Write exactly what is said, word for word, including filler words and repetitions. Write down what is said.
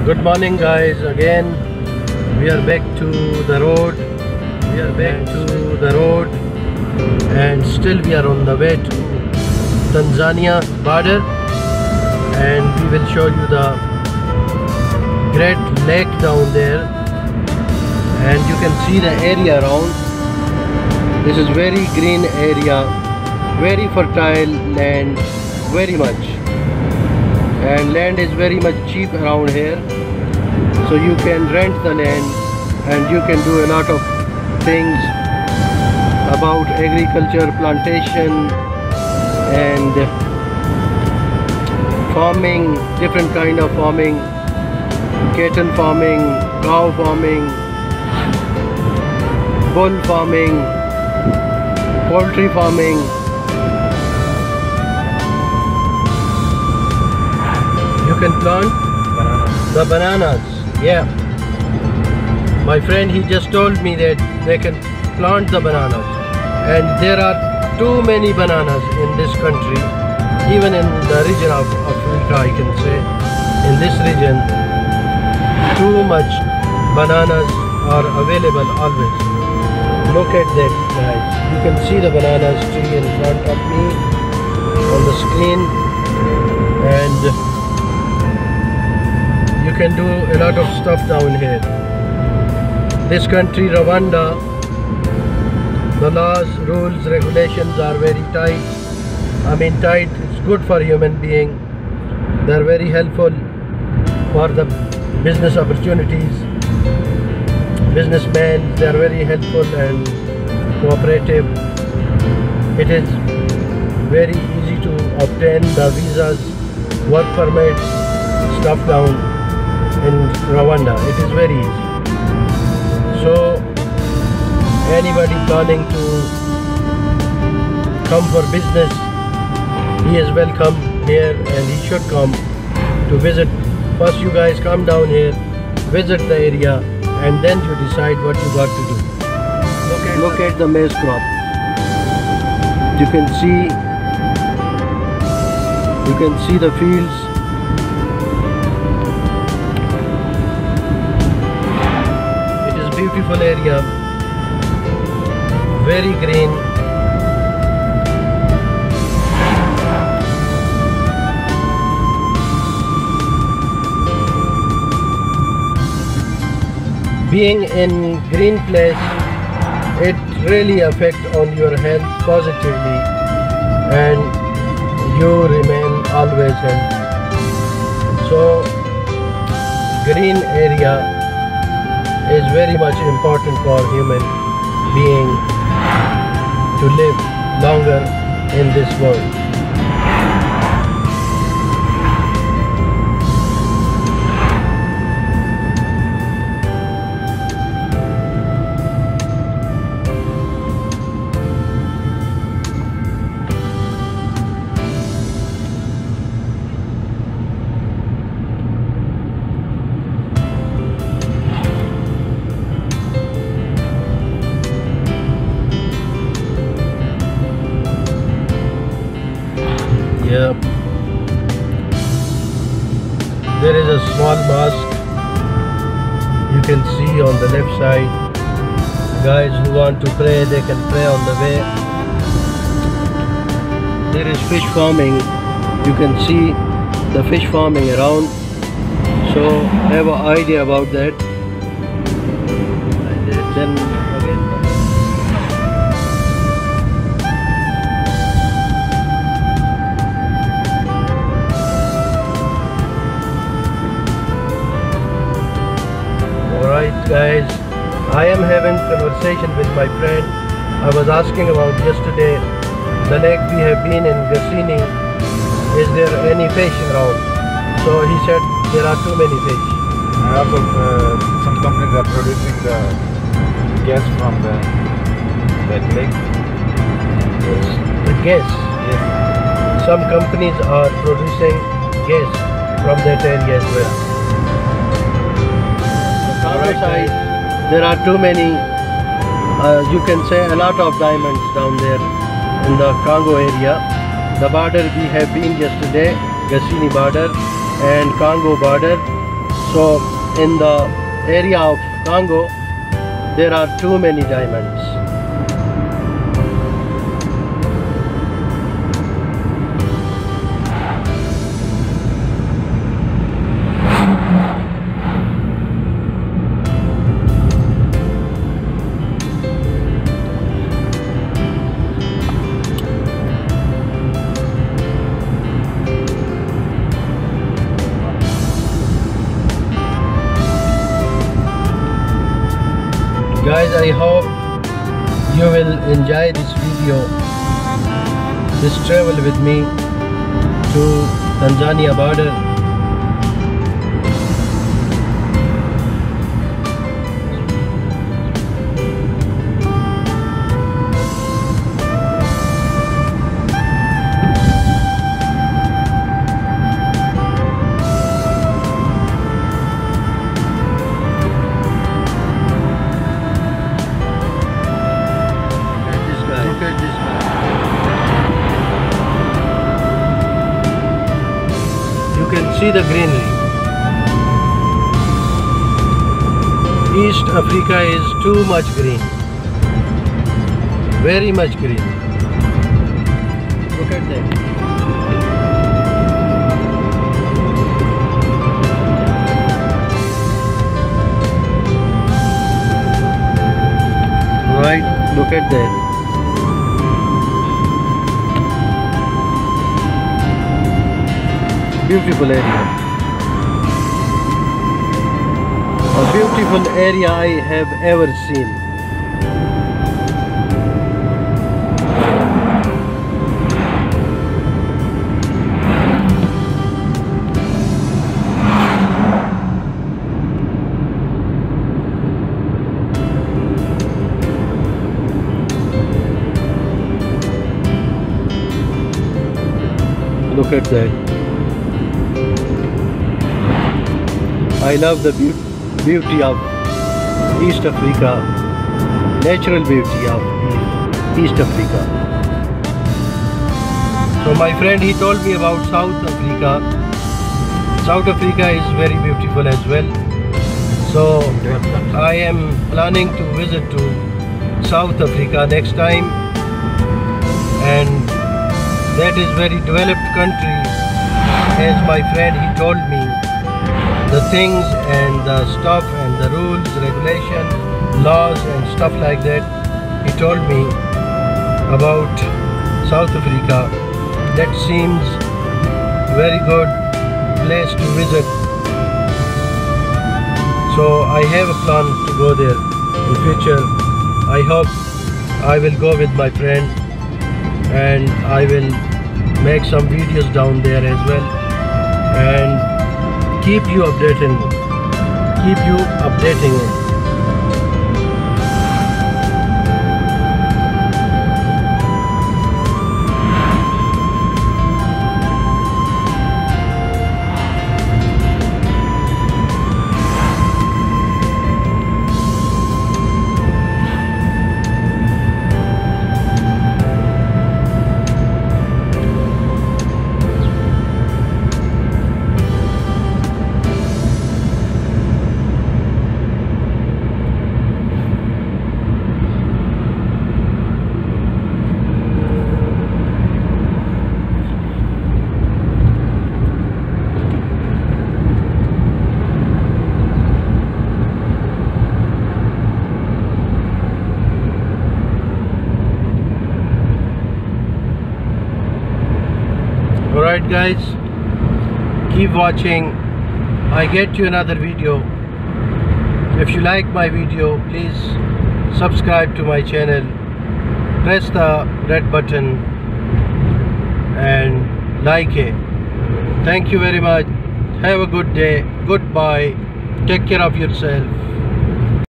Good morning guys, again we are back to the road we are back to the road and still we are on the way to Tanzania border, and we will show you the great lake down there, and you can see the area around. This is very green area, very fertile land, very much, and land is very much cheap around here, so you can rent the land and you can do a lot of things about agriculture, plantation and farming, different kind of farming, cattle farming, cow farming, bull farming, poultry farming. You can plant bananas. The bananas, yeah. My friend, he just told me that they can plant the bananas, and there are too many bananas in this country, even in the region of Africa, I can say. In this region, too much bananas are available always. Look at that, guys. You can see the bananas tree in front of me on the screen, and you can do a lot of stuff down here. This country, Rwanda, the laws, rules, regulations are very tight. I mean tight, it's good for human being. They're very helpful for the business opportunities. Businessmen, they're very helpful and cooperative. It is very easy to obtain the visas, work permits, stuff down in Rwanda. It is very easy. So anybody planning to come for business, he is welcome here, and he should come to visit. First you guys come down here, visit the area, and then you decide what you got to do. Look at, Look at the maize crop. You can see you can see the fields. Beautiful area, very green. Being in green place, it really affects on your health positively, and you remain always healthy. So green area is very much important for human being to live longer in this world. Yeah, there is a small mosque you can see on the left side. Guys who want to pray, they can pray on the way. There is fish farming. You can see the fish farming around, so have an idea about that. Then again, guys, I am having conversation with my friend. I was asking about yesterday the lake we have been in Gassini. Is there any fish around? So he said there are too many fish. And also uh, some companies are producing the gas from the that lake. The gas? Yes. Some companies are producing gas from that area as well. Right, side, there are too many, uh, you can say a lot of diamonds down there in the Congo area. The border we have been yesterday, Gassini border and Congo border. So in the area of Congo there are too many diamonds. Guys, I hope you will enjoy this video, this travel with me to Tanzania border. You can see the greenery. East Africa is too much green, very much green. Look at that. Right, look at that. Beautiful area. A beautiful area I have ever seen. Look at that. I love the be beauty of East Africa, natural beauty of East Africa. So my friend, he told me about South Africa. South Africa is very beautiful as well. So I am planning to visit to South Africa next time, and that is very developed country, as my friend he told me. The things and the stuff and the rules, regulations, laws and stuff like that. He told me about South Africa. That seems very good place to visit. So I have a plan to go there in future. I hope I will go with my friend and I will make some videos down there as well. And keep you updating, keep you updating it. Alright guys, keep watching. I get you another video. If you like my video, please subscribe to my channel, press the red button and like it. Thank you very much. Have a good day. Goodbye. Take care of yourself.